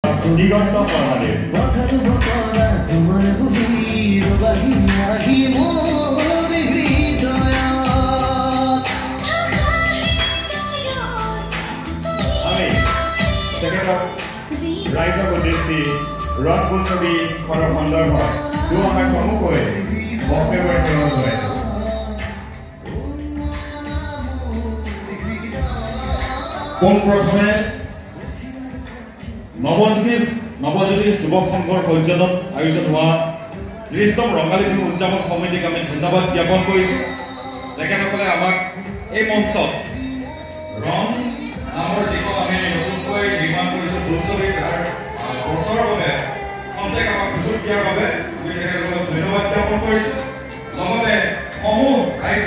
দিগন্ত কৰ্মাদেৱ আমি তেখেতক ৰাইজক উদ্দেশ্যি ৰণ'ৰ ছবি সন্দৰ্ভত দুআষাৰ চমুকৈ বক্তব্য প্ৰেৰণ জনাইছোঁ। পোনপ্ৰথমে নৱজ্যোতি যুৱক সংঘৰ সৌজন্যত আয়োজন হোৱা ৩০তম ৰঙালী বিহু উদযাপন সমিতিক আমি ধন্যবাদ জ্ঞাপন কৰিছোঁ। তেখেতসকলে আমাক এই মঞ্চত ৰণ নামৰ যিখন আমি নতুনকৈ নিৰ্মাণ কৰিছোঁ বোলছবি তাৰ বছৰৰ বাবে খন্তেক আমাক সুযোগ দিয়াৰ বাবে আমি তেখেতসকলক ধন্যবাদ জ্ঞাপন কৰিছোঁ। লগতে সমূহ ৰাইজক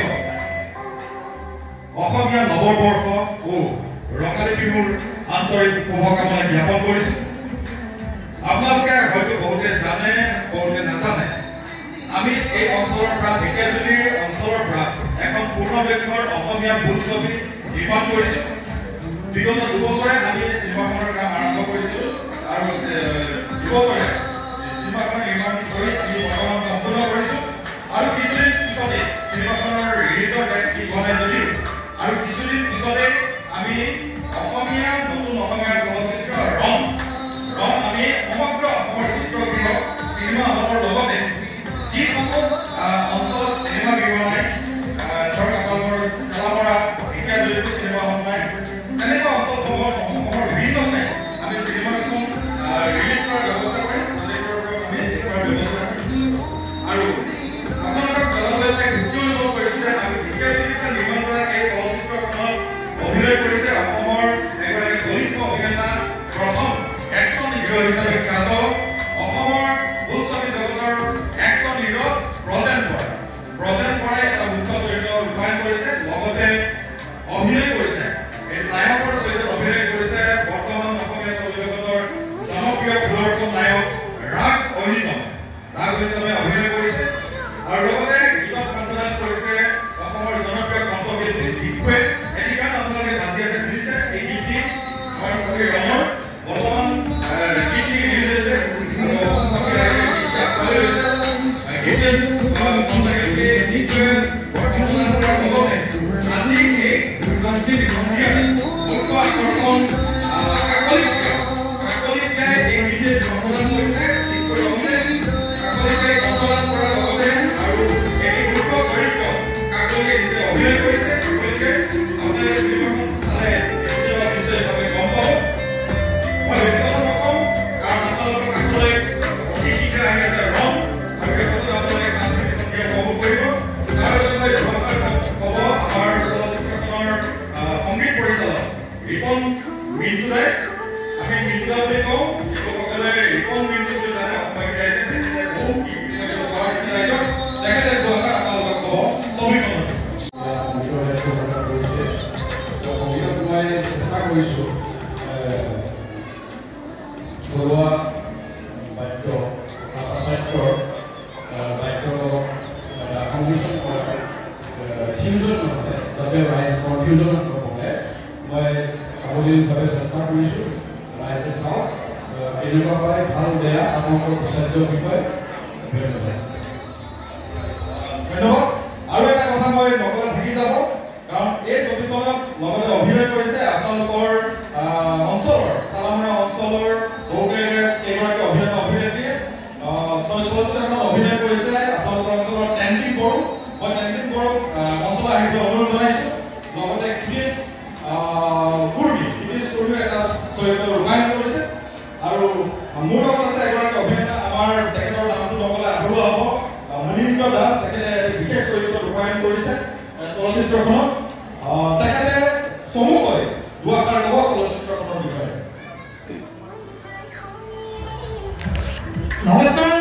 অসমীয়া নৱবৰ্ষ ও ৰঙালী বিহুৰ আন্তৰিক শুভকামনা জ্ঞাপন কৰিছোঁ। আপোনালোকে হয়তো বহুতে জানে বহুতে নাজানে আমি এই অঞ্চলৰ পৰা ঢেকীয়াজুলিৰ অঞ্চলৰ পৰা এখন পূৰ্ণদৈৰ্ঘ্যৰ অসমীয়া বোলছবি নিৰ্মাণ কৰিছোঁ। বিগত দুবছৰে আমি চিনেমাখনৰ কাম আৰম্ভ কৰিছিলোঁ আৰু দুবছৰে চিনেমাখন নিৰ্মাণ কৰি আমি বৰ্তমান সম্পূৰ্ণ কৰিছোঁ আৰু কিছুদিন পিছতে চিনেমাখনৰ ৰিলিজৰ ডেট ঠিক হোৱা নাই যদিও আৰু কিছুদিন পিছতে আমি অসমীয়া নতুন অসমীয়া চলচ্চিত্ৰ ৰণ আমি সমগ্ৰ অসমৰ চিত্ৰগৃহ চিনেমা হলৰ লগতে যিসমূহ অঞ্চলত চিনেমা গৃহ নাই ধৰক আপোনালোকৰ কলামৰা ঢেকীয়াজুলি চিনেমা হল নাই তেনেকুৱা অঞ্চলসমূহত অসমৰ বিভিন্ন ঠাইত আমি চিনেমাখন ৰিলিজ কৰাৰ ব্যৱস্থা কৰিম প্ৰজেক্টৰ ওপৰত আমি দেখুওৱাৰ ব্যৱস্থা কৰিম আৰু আপোনালোকক জনাবলৈ দ্বিতীয় অনুভৱ কৰিছোঁ যে আমি ঢেকীয়াজুলিৰ পৰা নিৰ্মাণ কৰা এই চলচ্চিত্ৰখনত অভিনয় কৰিছে অসমৰ এগৰাকী বলিষ্ঠ অভিনেতা প্ৰথম একশন হিৰো হিচাপে খ্যাত অসমৰ বোলছবি জগতৰ একশন হিৰো প্ৰজেন বৰাই এটা মুখ্য চৰিত্ৰ ৰূপায়ণ কৰিছে লগতে অভিনয় কৰিছে এই নায়কৰ চৰিত্ৰত অভিনয় কৰিছে বৰ্তমান অসমীয়া ছবি জগতৰ জনপ্ৰিয় সুদৰ্শন নায়ক ৰাগ অনিতমে অভিনয় কৰিছে আৰু লগতে গীতত কণ্ঠদান কৰিছে অসমৰ জনপ্ৰিয় কণ্ঠশিল্পী দিক্ষুৱে এদিকে আপোনালোকে বাজি আছে শুনিছে এই গীতটি আমাৰ ছবি ৰণ'ৰ বৰ্তমান গীতটি ৰিলিজ হৈছে আৰু এটা কথা মই নকলে থাকি যাব কাৰণ এই ছবিখনত লগতে অভিনয় কৰিছে আপোনালোকৰ অঞ্চলৰ কালামৰা অঞ্চলৰ বহুতে কেইগৰাকী অভিনেতা অভিনেত্ৰীয়ে চলচ্চিত্ৰখনত অভিনয় কৰিছে আপোনালোকৰ অঞ্চলৰ টেনজিং বড়ো মই টেনজিং বড়োক অঞ্চল আহিবলৈ অনুৰোধ জনাইছোঁ লগতে খিৰিছ কুৰ্মী এটা চৰিত্ৰ ৰূপায়ণ কৰিছে আৰু মোৰ লগত আছে এগৰাকী অভিনেতা আমাৰ তেখেতৰ নামটো নকলে আধৰুৱা হ'ব মনীন্দ্ৰ দাস তেখেতে বিশেষ চৰিত্ৰ ৰূপায়ণ কৰিছে চলচ্চিত্ৰখনত তেখেতে চমুকৈ দুআষাৰ ক'ব চলচ্চিত্ৰখনৰ বিষয়ে। নমস্কাৰ।